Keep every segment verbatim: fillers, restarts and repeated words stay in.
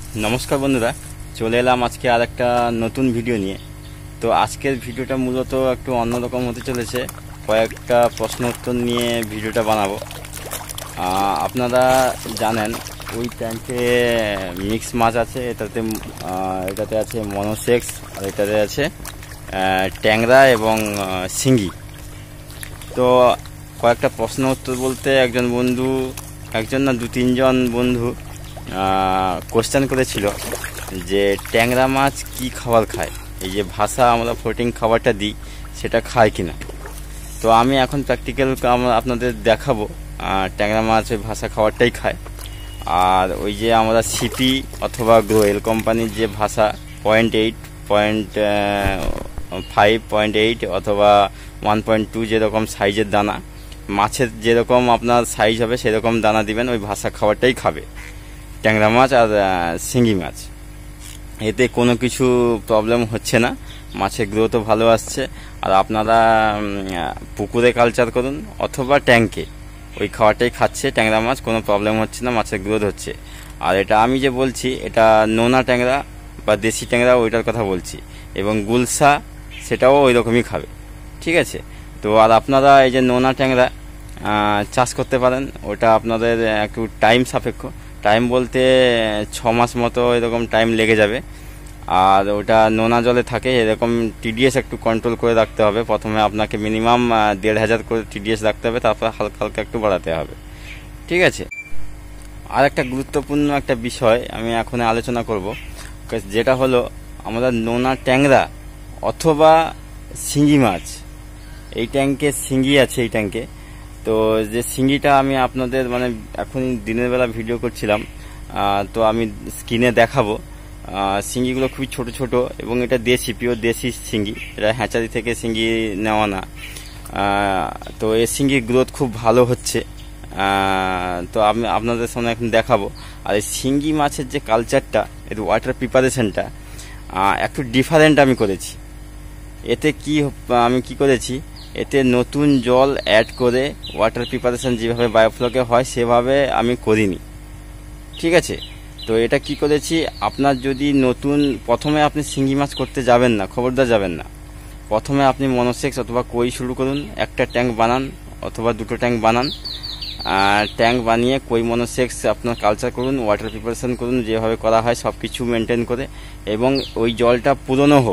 नमस्कार बंधुरा चले एलाम आज के आर एक नतून भिडियो निये। तो आजकेर भिडियोटा मूलत एकटू अन्यरकम होते चलेছে, कयेकटा प्रश्न उत्तर निये भिडियोटा बानाबो। आपनारा जानेन ओई टैंके मिक्स माछ आछे, एटाते एटाते आछे मोनोसेक्स और एटाते आछे टैंगरा एवं सिंगी। तो कयेकटा प्रश्न उत्तर बोलते एकजन बंधु एकजन ना दु तीनजन बंधु कोश्चेन करेछिलो जे टैंगरा माछ की खाबार खाय, এই যে ভাষা আমরা ফ্লোটিং খাবারটা দিই সেটা খায় কিনা। তো আমি এখন প্র্যাকটিক্যাল আপনাদের দেখাবো ট্যাংরা মাছ ওই ভাষা খাবারটাই খায়। আর ওই যে আমরা সিপি অথবা গ্রোয়েল কোম্পানির যে ভাষা point eight point five point eight অথবা ওয়ান পয়েন্ট টু যেরকম সাইজের দানা, মাছের যেরকম আপনার সাইজ হবে সেরকম দানা দিবেন, ওই ভাষা খাবারটাই খাবে ট্যাংরা মাছ আর শিঙ্গি মাছ। এতে কোনো কিছু প্রবলেম হচ্ছে না, মাছের গ্রোথও ভালো আসছে। আর আপনারা পুকুরে কালচার করুন অথবা ট্যাঙ্কে ওই খাবারটাই খাচ্ছে ট্যাংরা মাছ, কোনো প্রবলেম হচ্ছে না, মাছের গ্রোথ হচ্ছে। আর এটা আমি যে বলছি এটা নোনা ট্যাংরা বা দেশি ট্যাংরা ওইটার কথা বলছি, এবং গুলশা সেটাও ওই রকমই খাবে, ঠিক আছে। তো আর আপনারা এই যে নোনা ট্যাংরা চাষ করতে পারেন, ওটা আপনাদের একটু টাইম সাপেক্ষ, টাইম বলতে ছ মাস মতো এরকম টাইম লেগে যাবে। আর ওটা নোনা জলে থাকে, এরকম টিডিএস একটু কন্ট্রোল করে রাখতে হবে। প্রথমে আপনাকে মিনিমাম দেড় হাজার করে টিডিএস রাখতে হবে, তারপর হালকা হালকা একটু বাড়াতে হবে, ঠিক আছে। আর একটা গুরুত্বপূর্ণ একটা বিষয় আমি এখন আলোচনা করব, যেটা হলো আমরা নোনা ট্যাংরা অথবা শিঙ্গি মাছ, এই ট্যাঙ্কে শিঙ্গি আছে এই ট্যাঙ্কে। তো যে শিঙ্গিটা আমি আপনাদের মানে এখন দিনের বেলা ভিডিও করছিলাম, তো আমি স্ক্রিনে দেখাবো। শিঙ্গিগুলো খুবই ছোট ছোট এবং এটা দেশি পিওর দেশি শিঙ্গি, এটা হ্যাচারি থেকে শিঙ্গি নেওয়া না। তো এই শিঙ্গির গ্রোথ খুব ভালো হচ্ছে, তো আমি আপনাদের সামনে এখন দেখাবো। আর এই শিঙ্গি মাছের যে কালচারটা, এর ওয়াটার প্রিপারেশনটা একটু ডিফারেন্ট আমি করেছি। এতে কি আমি কি করেছি, এতে নতুন জল অ্যাড করে ওয়াটার প্রিপারেশন যেভাবে বায়োফ্লকে হয় সেভাবে আমি করিনি, ঠিক আছে। তো এটা কি করেছি, আপনার যদি নতুন প্রথমে আপনি শিঙ্গি মাছ করতে যাবেন না, খবরদার যাবেন না। প্রথমে আপনি মনোসেক্স অথবা কই শুরু করুন, একটা ট্যাঙ্ক বানান অথবা দুটো ট্যাঙ্ক বানান, ট্যাঙ্ক বানিয়ে কই মনোসেক্স আপনার কালচার করুন, ওয়াটার প্রিপারেশন করুন যেভাবে করা হয় সব কিছু মেনটেন করে, এবং ওই জলটা পুরনো হোক।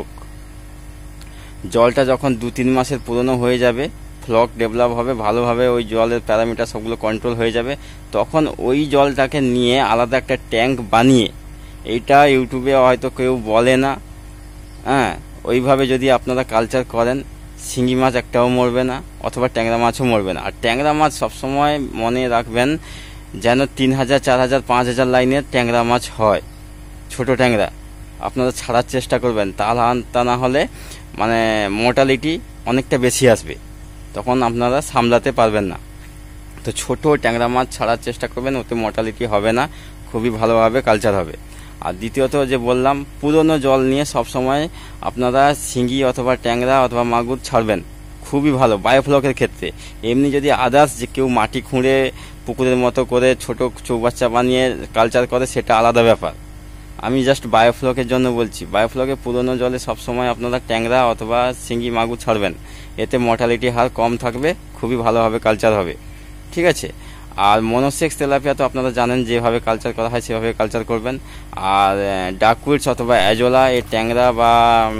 জলটা যখন দু তিন মাসের পুরনো হয়ে যাবে, ফ্লক ডেভেলপ হবে ভালোভাবে, ওই জলের প্যারামিটার সবগুলো কন্ট্রোল হয়ে যাবে, তখন ওই জলটাকে নিয়ে আলাদা একটা ট্যাঙ্ক বানিয়ে, এইটা ইউটিউবে হয়তো কেউ বলে না, হ্যাঁ, ওইভাবে যদি আপনারা কালচার করেন শিঙ্গি মাছ একটাও মরবে না, অথবা ট্যাংরা মাছও মরবে না। আর ট্যাংরা মাছ সবসময় মনে রাখবেন যেন তিন হাজার চার হাজার পাঁচ হাজার লাইনের ট্যাংরা মাছ হয়, ছোট ট্যাংরা আপনারা ছাড়ার চেষ্টা করবেন, তা না হলে মানে মোর্টালিটি অনেকটা বেশি আসবে, তখন আপনারা সামলাতে পারবেন না। তো ছোট ট্যাংরা মাছ ছাড়ার চেষ্টা করবেন, ওতে মোর্টালিটি হবে না, খুবই ভালোভাবে কালচার হবে। আর দ্বিতীয়ত যে বললাম, পুরনো জল নিয়ে সবসময় আপনারা শিঙ্গি অথবা ট্যাংরা অথবা মাগুর ছাড়বেন, খুবই ভালো বায়োফ্লকের ক্ষেত্রে। এমনি যদি আদার্স যে কেউ মাটি খুঁড়ে পুকুরের মতো করে ছোট চৌবাচ্চা বানিয়ে কালচার করে সেটা আলাদা ব্যাপার, আমি জাস্ট বায়োফ্লকের জন্য বলছি। বায়োফ্লকে পুরনো জলে সবসময় আপনারা ট্যাংরা অথবা শিঙ্গি মাগুর ছাড়বেন, এতে মর্টালিটি হার কম থাকবে, খুবই ভালোভাবে কালচার হবে, ঠিক আছে। আর মনোসেক্স তেলাপিয়া তো আপনারা জানেন যেভাবে কালচার করা হয় সেভাবে কালচার করবেন। আর ডাকউইটস অথবা অ্যাজোলা, এই ট্যাংরা বা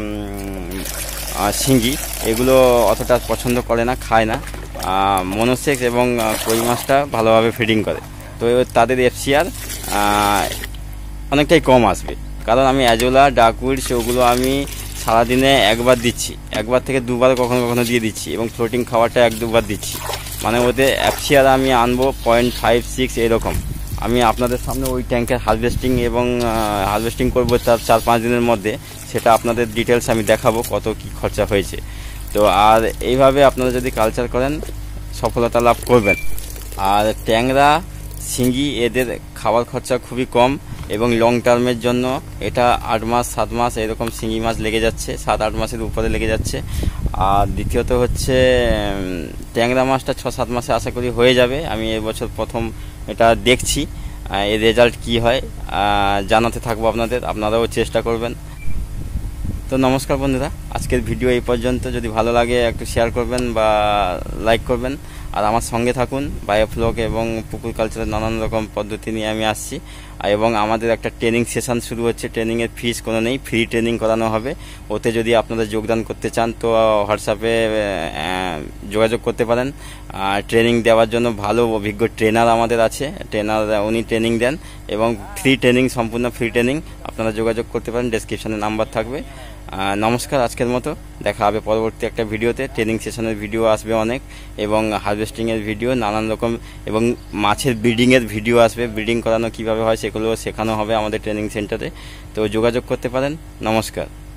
শিঙ্গি এগুলো অতটা পছন্দ করে না, খায় না। মনোসেক্স এবং কই মাছটা ভালোভাবে ফিডিং করে, তো তাদের এফসিআর অনেকটাই কম আসবে। কারণ আমি অ্যাজোলা ডাকউইটস ওগুলো আমি সারাদিনে একবার দিচ্ছি, একবার থেকে দুবার কখনো কখনো দিয়ে দিচ্ছি, এবং ফ্লোটিং খাবারটা এক দুবার দিচ্ছি, মানে ওদের এফসিআর আমি আনবো পয়েন্ট ফাইভ সিক্স এরকম। আমি আপনাদের সামনে ওই ট্যাঙ্কের হারভেস্টিং এবং হারভেস্টিং করবো তার চার পাঁচ দিনের মধ্যে, সেটা আপনাদের ডিটেলস আমি দেখাবো কত কি খরচা হয়েছে। তো আর এইভাবে আপনারা যদি কালচার করেন সফলতা লাভ করবেন। আর ট্যাংরা শিঙ্গি এদের খাবার খরচা খুবই কম, এবং লং টার্মের জন্য এটা আট মাস সাত মাস এরকম শিঙ্গি মাছ লেগে যাচ্ছে, সাত আট মাসের উপরে লেগে যাচ্ছে। আর দ্বিতীয়ত হচ্ছে ট্যাংরা মাছটা ছ সাত মাসে আশা করি হয়ে যাবে, আমি এবছর প্রথম এটা দেখছি। এর রেজাল্ট কি হয় জানাতে থাকবো আপনাদের, আপনারাও চেষ্টা করবেন। তো নমস্কার বন্ধুরা, আজকের ভিডিও এই পর্যন্ত। যদি ভালো লাগে একটু শেয়ার করবেন বা লাইক করবেন, আর আমার সঙ্গে থাকুন। বায়োফ্লক এবং পুকুর কালচারের নানান রকম পদ্ধতি নিয়ে আমি আসছি, এবং আমাদের একটা ট্রেনিং সেশন শুরু হচ্ছে। ট্রেনিংয়ের ফিস কোনো নেই, ফ্রি ট্রেনিং করানো হবে। ওতে যদি আপনারা যোগদান করতে চান তো হোয়াটসঅ্যাপে যোগাযোগ করতে পারেন। ট্রেনিং দেওয়ার জন্য ভালো অভিজ্ঞ ট্রেনার আমাদের আছে, ট্রেনার উনি ট্রেনিং দেন, এবং ফ্রি ট্রেনিং, সম্পূর্ণ ফ্রি ট্রেনিং। আপনারা যোগাযোগ করতে পারেন, ডেসক্রিপশনে নাম্বার থাকবে। নমস্কার, আজকের মতো দেখা হবে পরবর্তী একটা ভিডিওতে। ট্রেনিং সেশনের ভিডিও আসবে অনেক, এবং হারভেস্টিংয়ের ভিডিও নানান রকম, এবং মাছের ব্রিডিংয়ের ভিডিও আসবে। ব্রিডিং করানো কীভাবে হয় সেগুলো শেখানো হবে আমাদের ট্রেনিং সেন্টারে। তো যোগাযোগ করতে পারেন। নমস্কার।